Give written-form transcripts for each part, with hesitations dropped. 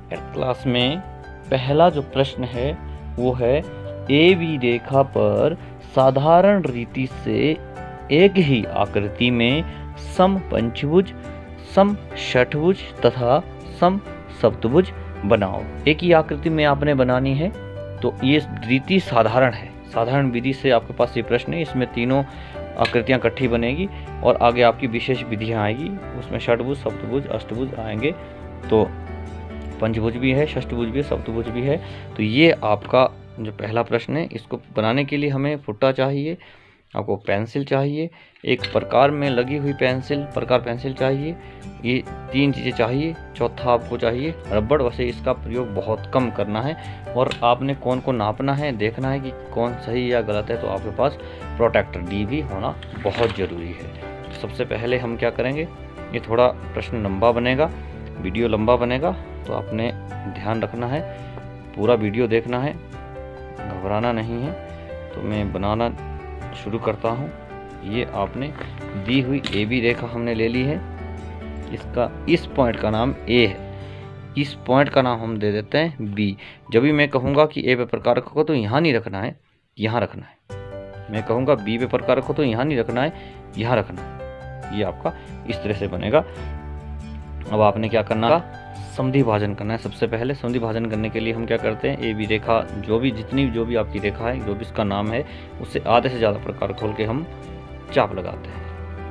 Class में पहला जो प्रश्न है वो है ए बी रेखा पर साधारण रीति से एक ही आकृति में सम पंचभुज, सम षटभुज तथा सम सप्तभुज बनाओ। एक ही आकृति में आपने बनानी है, तो ये रीति साधारण है। साधारण विधि से आपके पास ये प्रश्न है, इसमें तीनों आकृतियां इकट्ठी बनेगी और आगे आपकी विशेष विधियां आएगी, उसमें षटभुज, सप्तभुज, अष्टभुज आएंगे। तो पंचभुज भी है, षष्टभुज भी है, सप्तभुज भी है। तो ये आपका जो पहला प्रश्न है, इसको बनाने के लिए हमें फुट्टा चाहिए, आपको पेंसिल चाहिए, एक प्रकार में लगी हुई प्रकार पेंसिल चाहिए, ये 3 चीज़ें चाहिए। चौथा आपको चाहिए रबड़। वैसे इसका प्रयोग बहुत कम करना है और आपने कौन को नापना है, देखना है कि कौन सही या गलत है, तो आपके पास प्रोटेक्टर डी भी होना बहुत ज़रूरी है। सबसे पहले हम क्या करेंगे, ये थोड़ा प्रश्न लंबा बनेगा, वीडियो लंबा बनेगा, तो आपने ध्यान रखना है, पूरा वीडियो देखना है, घबराना नहीं है। तो मैं बनाना शुरू करता हूँ। ये आपने दी हुई ए बी रेखा हमने ले ली है, इस पॉइंट का नाम ए है, इस पॉइंट का नाम हम दे देते हैं बी। जब भी मैं कहूँगा कि ए पे प्रकार रखो तो यहाँ नहीं रखना है, यहाँ रखना है। मैं कहूँगा बी पे प्रकार रखो तो यहाँ नहीं रखना है, यहाँ रखना है। ये आपका इस तरह से बनेगा। अब आपने क्या करना है, समद्वि भाजन करना है। सबसे पहले समद्वि भाजन करने के लिए हम क्या करते हैं, ए बी रेखा जो भी आपकी रेखा है, जो भी इसका नाम है, उससे आधे से ज़्यादा प्रकार खोल के हम चाप लगाते हैं।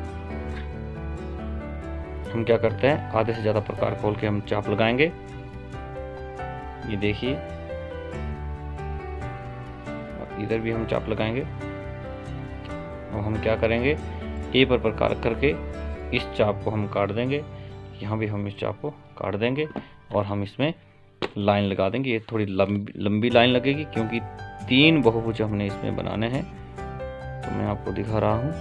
हम क्या करते हैं, आधे से ज़्यादा प्रकार खोल के हम चाप लगाएंगे। ये देखिए, इधर भी हम चाप लगाएंगे। और हम क्या करेंगे, ए पर प्रकार करके इस चाप को हम काट देंगे, यहाँ भी हम इस चाप को काट देंगे और हम इसमें लाइन लगा देंगे। ये थोड़ी लंबी लाइन लगेगी क्योंकि 3 बहुभुज हमने इसमें बनाने हैं। तो मैं आपको दिखा रहा हूँ।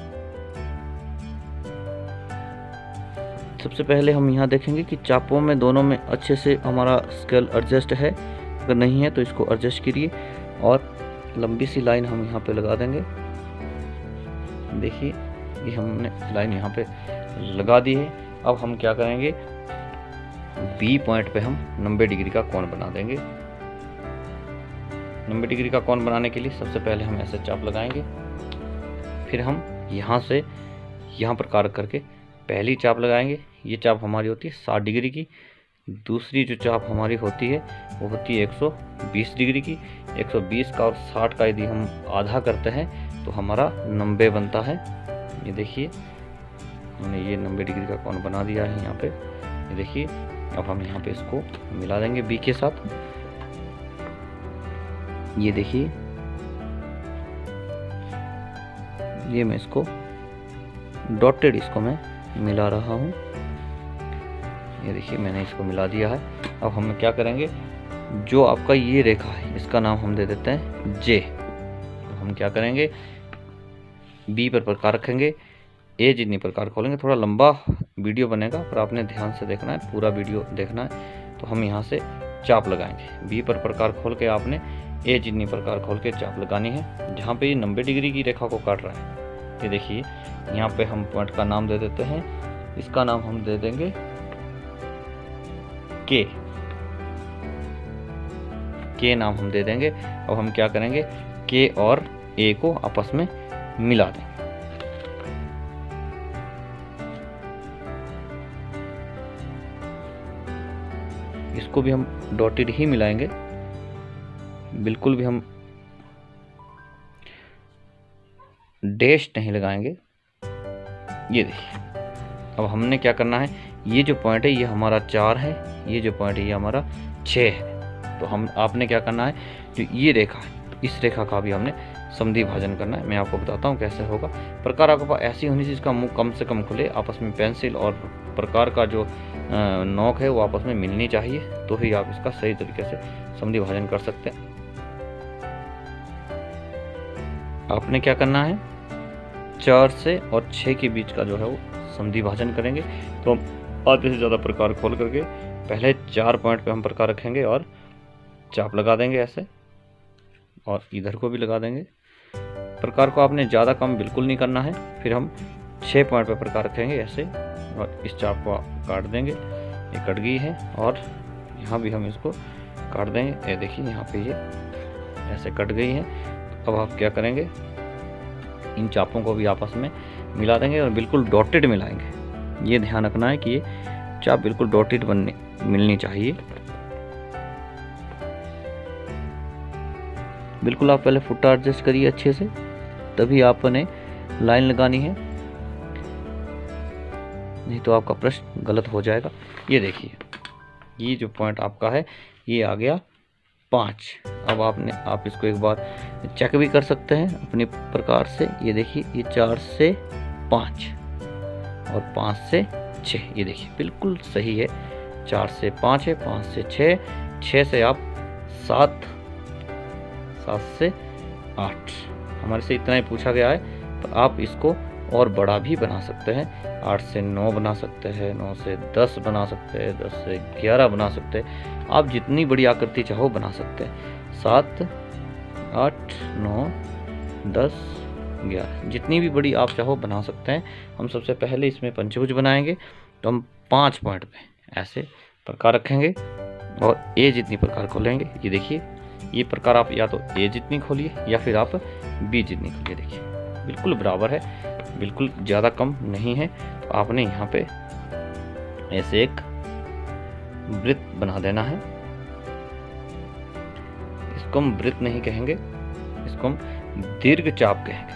सबसे पहले हम यहाँ देखेंगे कि चापों में दोनों में अच्छे से हमारा स्केल एडजस्ट है, अगर नहीं है तो इसको एडजस्ट करिए और लंबी सी लाइन हम यहाँ पे लगा देंगे। देखिए, ये हमने लाइन यहाँ पे लगा दी है। अब हम क्या करेंगे, बी पॉइंट पे हम 90 डिग्री का कोण बना देंगे। 90 डिग्री का कोण बनाने के लिए सबसे पहले हम ऐसे चाप लगाएंगे, फिर हम यहाँ से यहाँ प्रकार करके पहली चाप लगाएंगे। ये चाप हमारी होती है 60 डिग्री की। दूसरी जो चाप हमारी होती है वो होती है 120 डिग्री की। 120 का और 60 का यदि हम आधा करते हैं तो हमारा 90 बनता है। ये देखिए, हमने ये 90 डिग्री का कोण बना दिया है यहाँ पे। ये देखिए, अब हम यहाँ पे इसको मिला देंगे बी के साथ। ये देखिए, ये मैं इसको डॉटेड इसको मैं मिला रहा हूँ। ये देखिए, मैंने इसको मिला दिया है। अब हम क्या करेंगे, जो आपका ये रेखा है इसका नाम हम दे देते हैं जे। तो हम क्या करेंगे, बी पर प्रकार रखेंगे, ए जितनी प्रकार खोलेंगे। थोड़ा लंबा वीडियो बनेगा पर आपने ध्यान से देखना है, पूरा वीडियो देखना है। तो हम यहाँ से चाप लगाएंगे, बी पर प्रकार खोल के आपने ए जितनी प्रकार खोल के चाप लगानी है जहाँ पे ये 90 डिग्री की रेखा को काट रहा है। ये देखिए, यहाँ पे हम पॉइंट का नाम दे देते हैं, इसका नाम हम दे देंगे के नाम हम दे देंगे। अब हम क्या करेंगे, के और ए को आपस में मिला देंगे। इसको भी हम डॉटेड ही मिलाएंगे, बिल्कुल भी हम डैश नहीं लगाएंगे। ये देखिए, अब हमने क्या करना है, ये जो पॉइंट है ये हमारा 4 है, ये जो पॉइंट है ये हमारा 6 है। तो आपने क्या करना है, जो ये रेखा है इस रेखा का भी हमने समद्वि भाजन करना है। मैं आपको बताता हूँ कैसे होगा। प्रकार आपके पास ऐसी होनी चाहिए जिसका मुंह कम से कम खुले, आपस में पेंसिल और प्रकार का जो नोक है वो आपस में मिलनी चाहिए, तो ही आप इसका सही तरीके से समद्वि भाजन कर सकते हैं। आपने क्या करना है, 4 से और 6 के बीच का जो है वो समद्वि भाजन करेंगे। तो हम आधे से ज़्यादा प्रकार खोल करके पहले 4 पॉइंट पे हम प्रकार रखेंगे और चाप लगा देंगे ऐसे, और इधर को भी लगा देंगे। प्रकार को आपने ज़्यादा कम बिल्कुल नहीं करना है। फिर हम 6 पॉइंट पे प्रकार रखेंगे ऐसे, और इस चाप को काट देंगे। ये कट गई है और यहाँ भी हम इसको काट देंगे। ये देखिए यहाँ पे ये ऐसे कट गई है। अब आप क्या करेंगे, इन चापों को भी आपस में मिला देंगे और बिल्कुल डॉटेड मिलाएंगे। ये ध्यान रखना है कि ये चाप बिल्कुल डॉटेड मिलनी चाहिए। बिल्कुल आप पहले फुट्टा एडजस्ट करिए अच्छे से, तभी आपने लाइन लगानी है, नहीं तो आपका प्रश्न गलत हो जाएगा। ये देखिए ये जो पॉइंट आपका है ये आ गया 5। अब आप इसको एक बार चेक भी कर सकते हैं अपने प्रकार से। ये देखिए ये 4 से 5 और 5 से 6, ये देखिए बिल्कुल सही है। 4 से 5 है, 5 से 6, 6 से आप 7, 7 से 8। हमारे से इतना ही पूछा गया है, तो आप इसको और बड़ा भी बना सकते हैं। 8 से 9 बना सकते हैं, 9 से 10 बना सकते हैं, 10 से 11 बना सकते हैं। आप जितनी बड़ी आकृति चाहो बना सकते हैं। 7, 8, 9, 10, 11, जितनी भी बड़ी आप चाहो बना सकते हैं। हम सबसे पहले इसमें पंचभुज बनाएंगे, तो हम 5 पॉइंट पे ऐसे प्रकार रखेंगे और ए जितनी प्रकार खोलेंगे। ये देखिए ये प्रकार आप या तो ए जितनी खोलिए या फिर आप बी जितनी खोलिए। देखिए बिल्कुल बराबर है, बिल्कुल ज़्यादा कम नहीं है। तो आपने यहाँ पे ऐसे एक वृत्त बना देना है। इसको हम वृत्त नहीं कहेंगे, इसको हम दीर्घ चाप कहेंगे।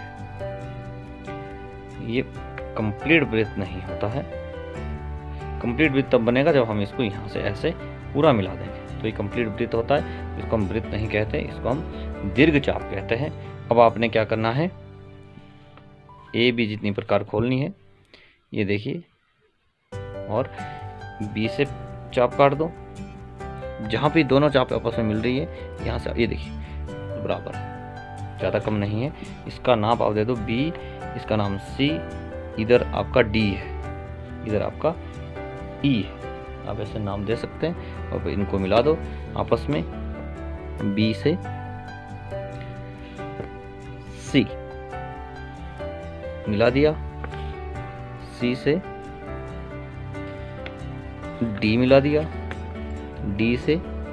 ये कंप्लीट वृत्त नहीं होता है। कंप्लीट वृत्त तब बनेगा जब हम इसको यहाँ से ऐसे पूरा मिला देंगे, तो ये कंप्लीट वृत्त होता है। इसको हम वृत्त नहीं कहते, इसको हम दीर्घ चाप कहते हैं। अब आपने क्या करना है, ए बी जितनी प्रकार खोलनी है, ये देखिए, और बी से चाप काट दो। जहाँ भी दोनों चाप आपस में मिल रही है यहाँ से, ये देखिए बराबर है, ज़्यादा कम नहीं है। इसका नाप आप दे दो बी, इसका नाम सी, इधर आपका डी है, इधर आपका ई है। आप ऐसे नाम दे सकते हैं और इनको मिला दो आपस में। बी से सी मिला दिया, सी से डी मिला दिया, डी से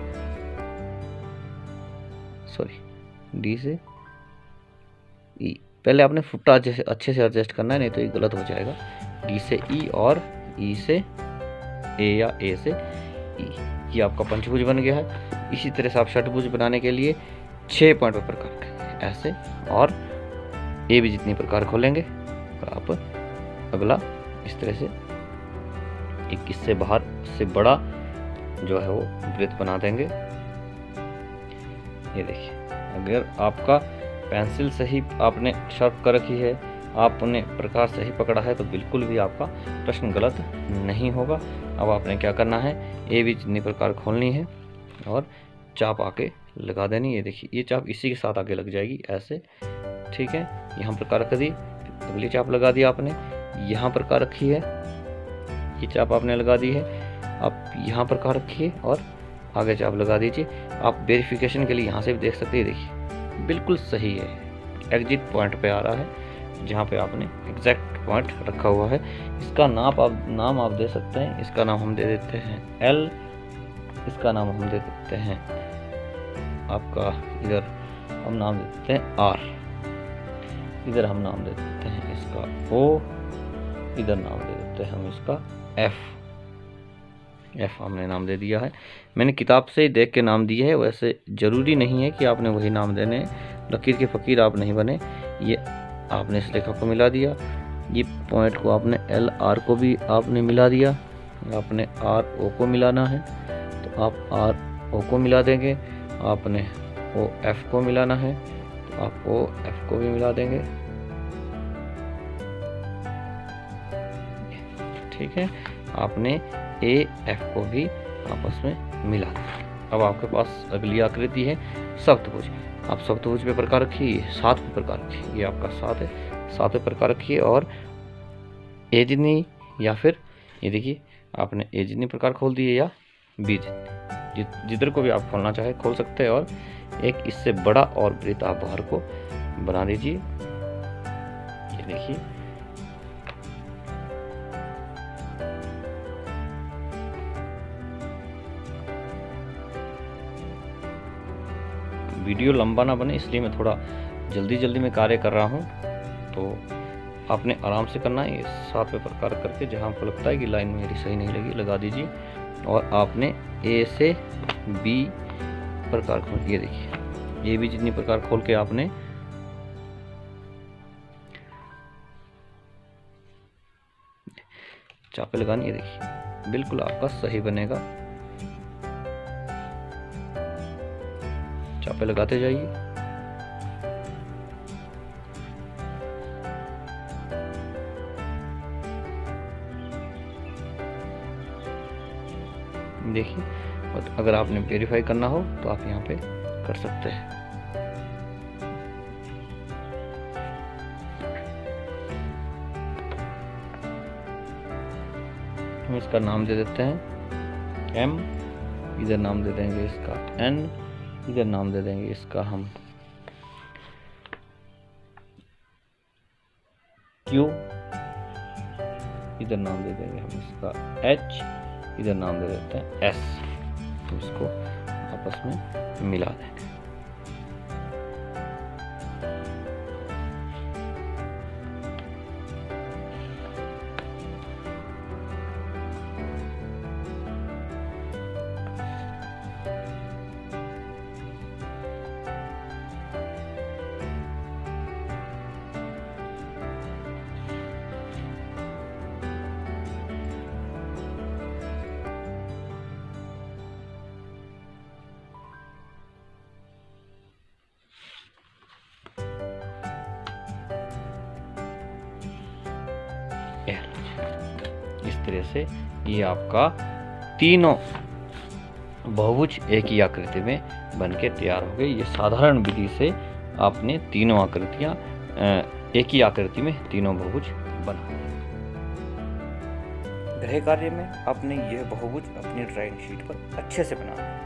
ई। पहले आपने फुट्टा अच्छे से एडजस्ट करना है, नहीं तो ये गलत हो जाएगा। डी से ई और ई से ए या ए से ई। ये आपका पंचभुज बन गया है। इसी तरह से आप षटभुज बनाने के लिए 6 पॉइंट पर प्रकार करेंगे ऐसे, और ए भी जितनी प्रकार खोलेंगे और आप अगला इस तरह से एक इससे बाहर से बड़ा जो है वो वृत्त बना देंगे। ये देखिए, अगर आपका पेंसिल सही आपने शार्प कर रखी है, आपने प्रकार सही पकड़ा है, तो बिल्कुल भी आपका प्रश्न गलत नहीं होगा। अब आपने क्या करना है, ए भी जितनी प्रकार खोलनी है और चाप आके लगा देनी। ये देखिए ये चाप इसी के साथ आगे लग जाएगी ऐसे, ठीक है। यहाँ प्रकार रख दी, अगली चाप लगा दी आपने, यहाँ प्रकार रखी है, ये चाप आपने लगा दी है, आप यहाँ प्रकार रखिए और आगे चाप लगा दीजिए। आप वेरिफिकेशन के लिए यहाँ से भी देख सकते हैं। देखिए बिल्कुल सही है, एग्जिट पॉइंट पे आ रहा है जहाँ पे आपने एग्जैक्ट पॉइंट रखा हुआ है। इसका नाम आप दे सकते हैं। इसका नाम हम दे देते हैं एल, इसका नाम हम दे देते हैं आपका, इधर हम नाम दे देते हैं आर, इधर हम नाम दे देते हैं इसका ओ, इधर नाम दे देते हैं हम इसका एफ। हमने नाम दे दिया है। मैंने किताब से देख के नाम दिए है, वैसे ज़रूरी नहीं है कि आपने वही नाम देने। लकीर के फ़कीर आप नहीं बने। ये आपने इस रेखा को मिला दिया, ये पॉइंट को आपने एल आर को भी आपने मिला दिया, आपने आर ओ को मिलाना है तो आप आर ओ को मिला देंगे। आपने ओ एफ को मिलाना है तो आप ओ एफ को भी मिला देंगे, ठीक है। आपने ए एफ को भी आपस में मिला दिया। अब आपके पास अगली आकृति है सप्तभुज। आप सप्तभुज पे प्रकार रखिए, 7 पे प्रकार रखिए। ये आपका 7 है, 7 पे प्रकार रखिए और ए जितनी, या फिर ये देखिए आपने ए जितनी प्रकार खोल दिए या बी जितनी, जिधर को भी आप खोलना चाहे खोल सकते हैं। और एक इससे बड़ा और वृत्त आप बाहर को बना दीजिए। ये देखिए वीडियो लंबा ना बने इसलिए मैं थोड़ा जल्दी में कार्य कर रहा हूँ। तो आपने आराम से करना है, 7वें प्रकार करके जहाँ आपको लगता है कि लाइन मेरी सही नहीं लगी लगा दीजिए। और आपने ए से बी प्रकार खोल, ये देखिए ए बी जितनी प्रकार खोल के आपने चापे लगानी है। देखिए बिल्कुल आपका सही बनेगा, चापे लगाते जाइए। देखिए, और अगर आपने वेरीफाई करना हो तो आप यहाँ पे कर सकते हैं। हम इसका नाम दे देते हैं M, इधर नाम दे देंगे इसका N, इधर नाम दे देंगे इसका हम Q, इधर नाम दे देंगे हम इसका H, इधर नाम दे देते हैं S। तो इसको आपस में मिला देंगे। इस तरह से ये आपका तीनों बहुभुज एक ही आकृति में बनके तैयार हो गए। ये साधारण विधि से आपने तीनों आकृतियां एक ही आकृति में तीनों बहुभुज बना दिए। गृह कार्य में आपने यह बहुभुज अपनी ड्राइंग शीट पर अच्छे से बनाना है।